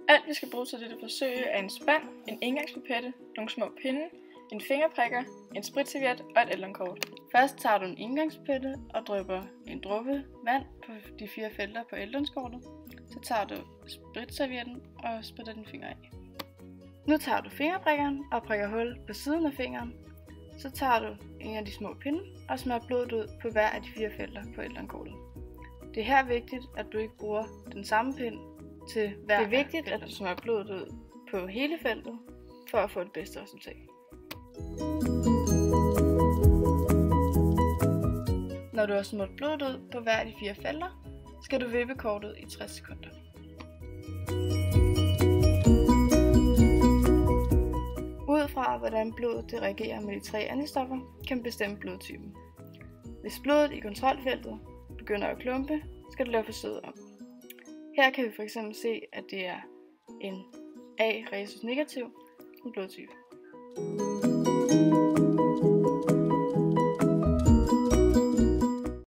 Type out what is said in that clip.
Alt vi skal bruge til dette forsøg er en spand, en engangspipette, nogle små pinde, en fingerprikker, en spritserviet og et eldonkort. Først tager du en engangspipette og drypper en dråbe vand på de 4 felter på eldonskortet. Så tager du spritservietten og spritter din finger af. Nu tager du fingerprikkeren og prikker hul på siden af fingeren. Så tager du en af de små pinde og smører blodet ud på hver af de 4 felter på eldonkortet. Det er her vigtigt, at du ikke bruger den samme pind til hver. Det er vigtigt, at du smører blodet ud på hele feltet for at få det bedste resultat. Når du har smurt blodet ud på hver af de 4 felter, skal du vippe kortet i 60 sekunder. Ud fra hvordan blodet det reagerer med de 3 antistoffer, kan man bestemme blodtypen. Hvis blodet i kontrolfeltet begynder at klumpe, skal du lave forsøget om. Her kan vi fx se, at det er en A rhesus negativ blodtype.